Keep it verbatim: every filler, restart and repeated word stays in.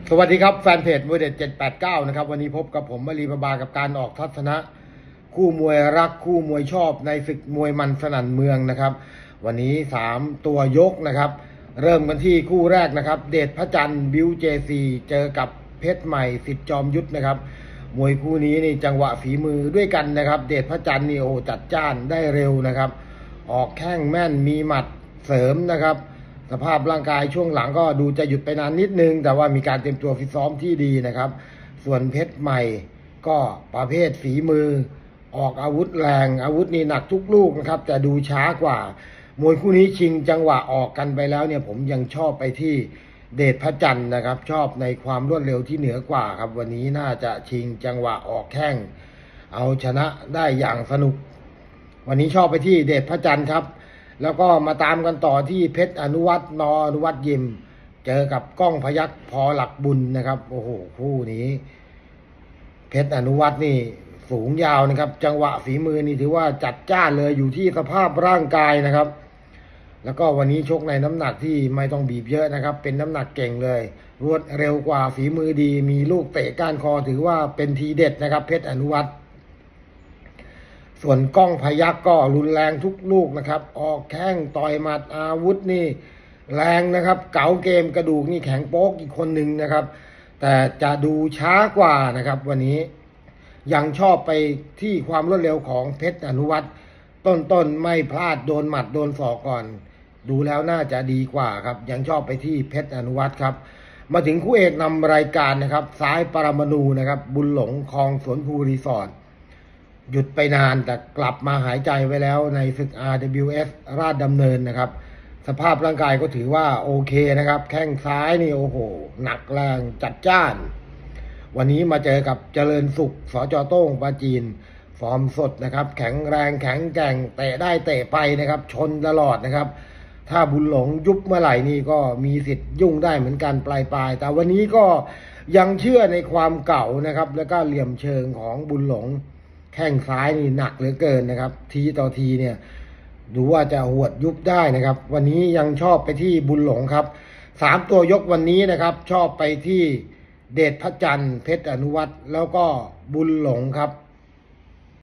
สวัสดีครับแฟนเพจมวยเด็ดเจ็ดแปดเก้านะครับวันนี้พบกับผมมลีประบากับการออกทัศนะคู่มวยรักคู่มวยชอบในศึกมวยมันสนั่นเมืองนะครับวันนี้สามตัวยกนะครับเริ่มกันที่คู่แรกนะครับเดชพระจันทร์บิวเจซีเจอกับเพชรใหม่สิทธิ์จอมยุทธนะครับมวยคู่นี้นี่จังหวะฝีมือด้วยกันนะครับเดชพระจันทร์นี่โอจัดจ้านได้เร็วนะครับออกแข้งแม่นมีหมัดเสริมนะครับสภาพร่างกายช่วงหลังก็ดูจะหยุดไปนานนิดนึงแต่ว่ามีการเตรียมตัวฟิตซ้อมที่ดีนะครับส่วนเพชรใหม่ก็ประเภทฝีมือออกอาวุธแรงอาวุธนี่หนักทุกลูกนะครับแต่ดูช้ากว่ามวยคู่นี้ชิงจังหวะออกกันไปแล้วเนี่ยผมยังชอบไปที่เดชพระจันทร์นะครับชอบในความรวดเร็วที่เหนือกว่าครับวันนี้น่าจะชิงจังหวะออกแข้งเอาชนะได้อย่างสนุกวันนี้ชอบไปที่เดชพระจันทร์ครับแล้วก็มาตามกันต่อที่เพชรอนุวัฒน์นอนุวัฒน์ยิมเจอกับก้องพยัคฆ์พอหลักบุญนะครับโอ้โหคู่นี้เพชรอนุวัฒน์นี่สูงยาวนะครับจังหวะฝีมือนี่ถือว่าจัดจ้านเลยอยู่ที่สภาพร่างกายนะครับแล้วก็วันนี้ชกในน้ำหนักที่ไม่ต้องบีบเยอะนะครับเป็นน้ำหนักเก่งเลยรวดเร็วกว่าฝีมือดีมีลูกเตะก้านคอถือว่าเป็นทีเด็ดนะครับเพชรอนุวัฒน์ส่วนก้องพยัคฆ์ก็รุนแรงทุกลูกนะครับออกแข้งต่อยหมัดอาวุธนี่แรงนะครับเก๋าเกมกระดูกนี่แข็งโป๊กอีกคนหนึ่งนะครับแต่จะดูช้ากว่านะครับวันนี้ยังชอบไปที่ความรวดเร็วของเพชรอนุวัฒน์ต้นๆไม่พลาดโดนหมัดโดนศอกก่อนดูแล้วน่าจะดีกว่าครับยังชอบไปที่เพชรอนุวัฒน์ครับมาถึงคู่เอกนำรายการนะครับซ้ายปรมาณูนะครับบุญหลงคลองสวนภูรีสอร์ทหยุดไปนานแต่กลับมาหายใจไว้แล้วในศึก อาร์ ดับเบิลยู เอฟ ราชดำเนินนะครับสภาพร่างกายก็ถือว่าโอเคนะครับแข้งซ้ายนี่โอ้โหหนักแรงจัดจ้านวันนี้มาเจอกับเจริญสุขสจโต้งปราจีนฟอร์มสดนะครับแข็งแรงแข็งแกร่งเตะได้เตะไปนะครับชนตลอดนะครับถ้าบุญหลงยุบเมื่อไหร่นี่ก็มีสิทธิ์ยุ่งได้เหมือนกันปลายๆแต่วันนี้ก็ยังเชื่อในความเก่านะครับแล้วก็เหลี่ยมเชิงของบุญหลงแข้งซ้ายนี่หนักเหลือเกินนะครับทีต่อทีเนี่ยดูว่าจะหวดยุบได้นะครับวันนี้ยังชอบไปที่บุญหลงครับสามตัวยกวันนี้นะครับชอบไปที่เดชพระจันทร์เพชรอนุวัฒน์แล้วก็บุญหลงครับ